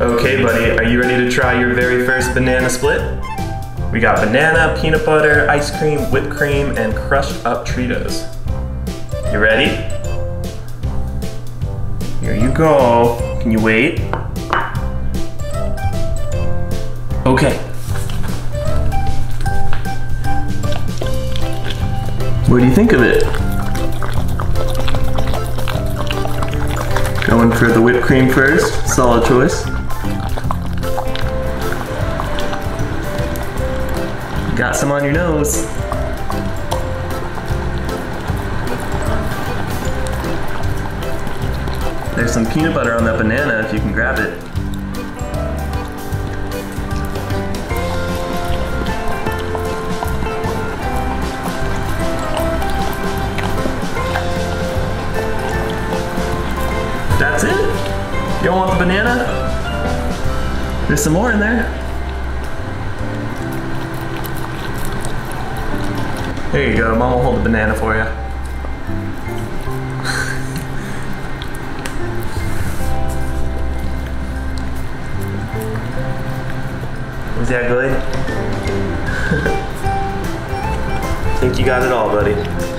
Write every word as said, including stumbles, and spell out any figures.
Okay, buddy, are you ready to try your very first banana split? We got banana, peanut butter, ice cream, whipped cream, and crushed up Cheetos. You ready? Here you go. Can you wait? Okay. What do you think of it? Going for the whipped cream first, solid choice. Got some on your nose. There's some peanut butter on that banana if you can grab it. That's it? You don't want the banana? There's some more in there. There you go, Mom will hold the banana for you. Was that good? I think you got it all, buddy.